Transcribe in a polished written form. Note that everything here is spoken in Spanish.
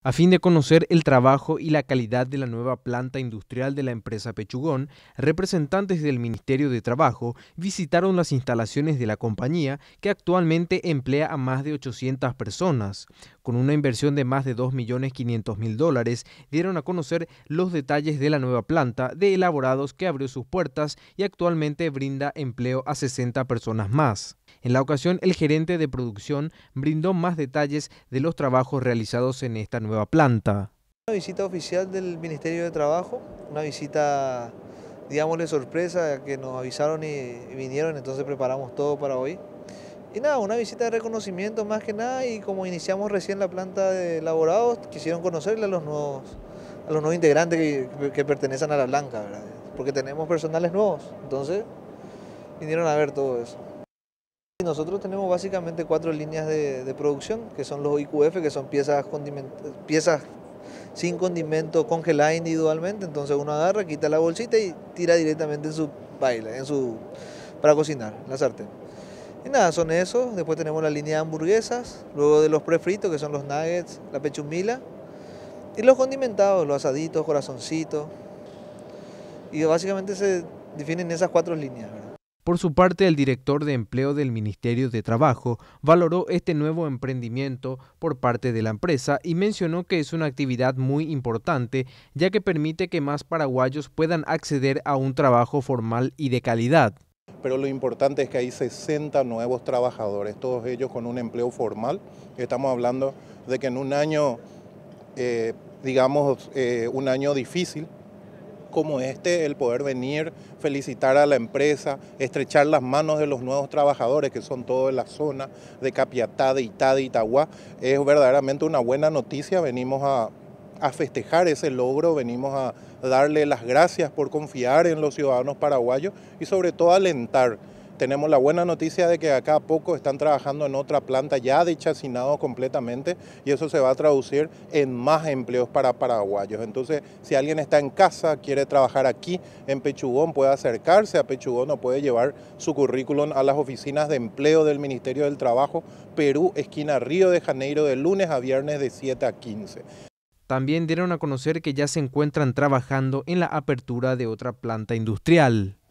A fin de conocer el trabajo y la calidad de la nueva planta industrial de la empresa Pechugón, representantes del Ministerio de Trabajo visitaron las instalaciones de la compañía, que actualmente emplea a más de 800 personas. Con una inversión de más de $2.500.000, dieron a conocer los detalles de la nueva planta de elaborados que abrió sus puertas y actualmente brinda empleo a 60 personas más. En la ocasión, el gerente de producción brindó más detalles de los trabajos realizados en esta nueva planta. Una visita oficial del Ministerio de Trabajo, una visita, digamos, de sorpresa, que nos avisaron y vinieron, entonces preparamos todo para hoy. Y nada, una visita de reconocimiento más que nada, y como iniciamos recién la planta de elaborados, quisieron conocerle a los nuevos integrantes que pertenecen a la Blanca, ¿verdad? Porque tenemos personales nuevos, entonces vinieron a ver todo eso. Y nosotros tenemos básicamente 4 líneas de producción, que son los IQF, que son piezas sin condimento congeladas individualmente. Entonces uno agarra, quita la bolsita y tira directamente en su paila, para cocinar, en la sartén. Y nada, son esos. Después tenemos la línea de hamburguesas, luego de los prefritos, que son los nuggets, la pechumila, y los condimentados, los asaditos, corazoncitos. Y básicamente se definen esas 4 líneas, ¿verdad? Por su parte, el director de empleo del Ministerio de Trabajo valoró este nuevo emprendimiento por parte de la empresa y mencionó que es una actividad muy importante, ya que permite que más paraguayos puedan acceder a un trabajo formal y de calidad. Pero lo importante es que hay 60 nuevos trabajadores, todos ellos con un empleo formal. Estamos hablando de que en un año, un año difícil como este, el poder venir, felicitar a la empresa, estrechar las manos de los nuevos trabajadores, que son todos de la zona de Capiatá, de Itá, de Itagua, es verdaderamente una buena noticia. Venimos a festejar ese logro, venimos a darle las gracias por confiar en los ciudadanos paraguayos y sobre todo alentar. Tenemos la buena noticia de que acá a poco están trabajando en otra planta ya de chacinado completamente, y eso se va a traducir en más empleos para paraguayos. Entonces, si alguien está en casa, quiere trabajar aquí en Pechugón, puede acercarse a Pechugón o puede llevar su currículum a las oficinas de empleo del Ministerio del Trabajo, Perú, esquina Río de Janeiro, de lunes a viernes de 7 a 15. También dieron a conocer que ya se encuentran trabajando en la apertura de otra planta industrial.